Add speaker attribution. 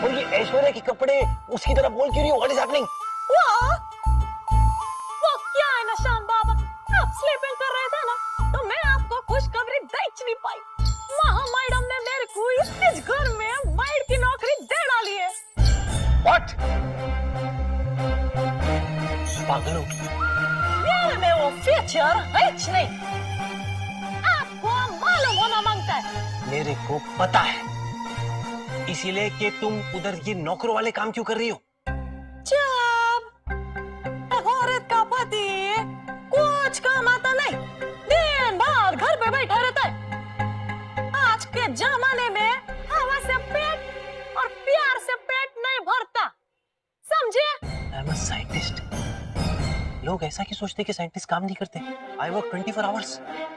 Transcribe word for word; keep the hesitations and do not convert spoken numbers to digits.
Speaker 1: और ये ऐश्वर्या के कपड़े उसकी तरह बोल क्यों रही हो? What is happening?
Speaker 2: वो क्या है ना श्याम बाबा, आप स्लीपिंग कर रहे थे ना, तो मैं आपको खुशखबरी दे नहीं पाई। महा मैडम ने मेरे को इस घर में माइड की नौकरी दे डाली है।
Speaker 1: व्हाट? पागल हो?
Speaker 2: मेरे में वो फ्यूचर है नहीं, आपको मालूम होना मांगता है।
Speaker 1: मेरे को पता है, इसीलिए कि तुम उधर ये नौकरों वाले काम क्यों कर रही हो?
Speaker 2: जब औरत का पति कुछ कमाता नहीं, दिन भर घर पे बैठा रहता है। आज के जमाने में हवा से पेट और प्यार से पेट नहीं भरता, समझे?
Speaker 1: I am a scientist. लोग ऐसा क्यों सोचते हैं कि साइंटिस्ट काम नहीं करते? I work twenty four hours.